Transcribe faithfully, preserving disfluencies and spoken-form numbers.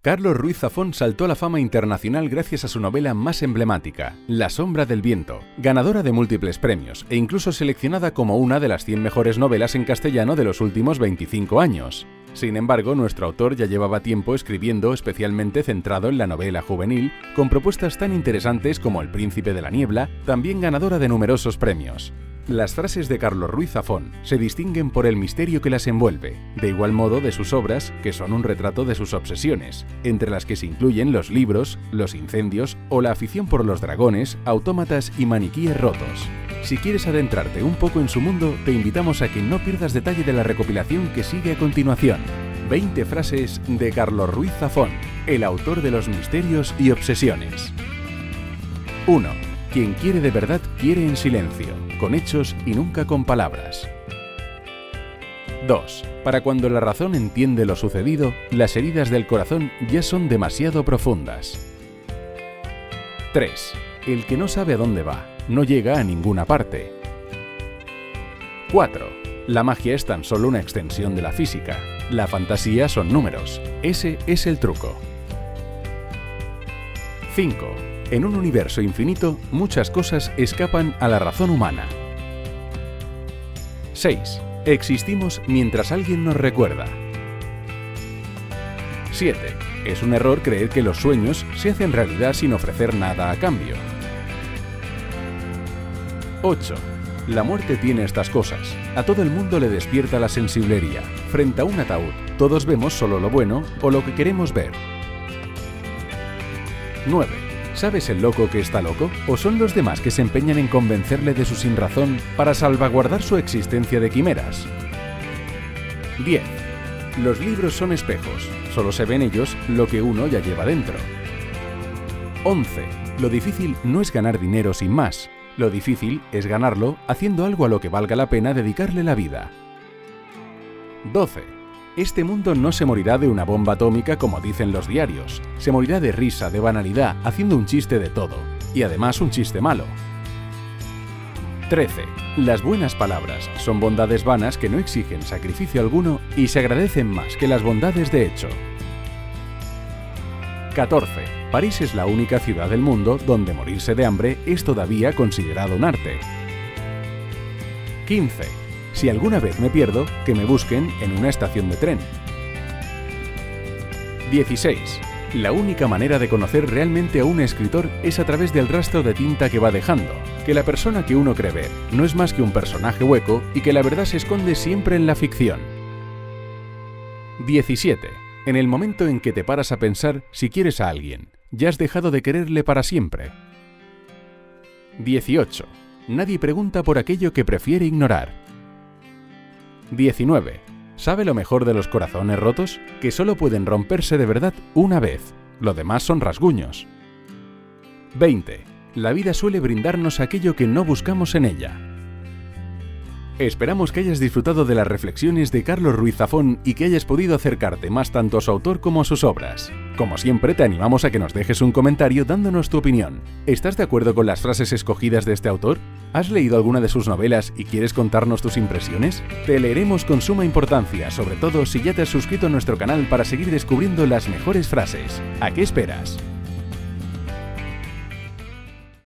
Carlos Ruiz Zafón saltó a la fama internacional gracias a su novela más emblemática, La sombra del viento, ganadora de múltiples premios e incluso seleccionada como una de las cien mejores novelas en castellano de los últimos veinticinco años. Sin embargo, nuestro autor ya llevaba tiempo escribiendo especialmente centrado en la novela juvenil, con propuestas tan interesantes como El príncipe de la niebla, también ganadora de numerosos premios. Las frases de Carlos Ruiz Zafón se distinguen por el misterio que las envuelve, de igual modo de sus obras, que son un retrato de sus obsesiones, entre las que se incluyen los libros, los incendios o la afición por los dragones, autómatas y maniquíes rotos. Si quieres adentrarte un poco en su mundo, te invitamos a que no pierdas detalle de la recopilación que sigue a continuación. veinte frases de Carlos Ruiz Zafón, el autor de los misterios y obsesiones. uno. Quien quiere de verdad quiere en silencio, con hechos y nunca con palabras. dos. Para cuando la razón entiende lo sucedido, las heridas del corazón ya son demasiado profundas. tres. El que no sabe a dónde va, no llega a ninguna parte. cuatro. La magia es tan solo una extensión de la física. La fantasía son números. Ese es el truco. cinco. En un universo infinito, muchas cosas escapan a la razón humana. seis. Existimos mientras alguien nos recuerda. siete. Es un error creer que los sueños se hacen realidad sin ofrecer nada a cambio. ocho. La muerte tiene estas cosas. A todo el mundo le despierta la sensiblería. Frente a un ataúd, todos vemos solo lo bueno o lo que queremos ver. nueve. ¿Sabes el loco que está loco? ¿O son los demás que se empeñan en convencerle de su sinrazón para salvaguardar su existencia de quimeras? diez. Los libros son espejos. Solo se ve en ellos lo que uno ya lleva dentro. once. Lo difícil no es ganar dinero sin más. Lo difícil es ganarlo haciendo algo a lo que valga la pena dedicarle la vida. doce. Este mundo no se morirá de una bomba atómica como dicen los diarios. Se morirá de risa, de banalidad, haciendo un chiste de todo. Y además un chiste malo. trece. Las buenas palabras son bondades vanas que no exigen sacrificio alguno y se agradecen más que las bondades de hecho. catorce. París es la única ciudad del mundo donde morirse de hambre es todavía considerado un arte. quince. Si alguna vez me pierdo, que me busquen en una estación de tren. dieciséis. La única manera de conocer realmente a un escritor es a través del rastro de tinta que va dejando, que la persona que uno cree ver no es más que un personaje hueco y que la verdad se esconde siempre en la ficción. diecisiete. En el momento en que te paras a pensar si quieres a alguien, ya has dejado de quererle para siempre. dieciocho. Nadie pregunta por aquello que prefiere ignorar. diecinueve. ¿Sabe lo mejor de los corazones rotos? Que solo pueden romperse de verdad una vez. Lo demás son rasguños. veinte. La vida suele brindarnos aquello que no buscamos en ella. Esperamos que hayas disfrutado de las reflexiones de Carlos Ruiz Zafón y que hayas podido acercarte más tanto a su autor como a sus obras. Como siempre, te animamos a que nos dejes un comentario dándonos tu opinión. ¿Estás de acuerdo con las frases escogidas de este autor? ¿Has leído alguna de sus novelas y quieres contarnos tus impresiones? Te leeremos con suma importancia, sobre todo si ya te has suscrito a nuestro canal para seguir descubriendo las mejores frases. ¿A qué esperas?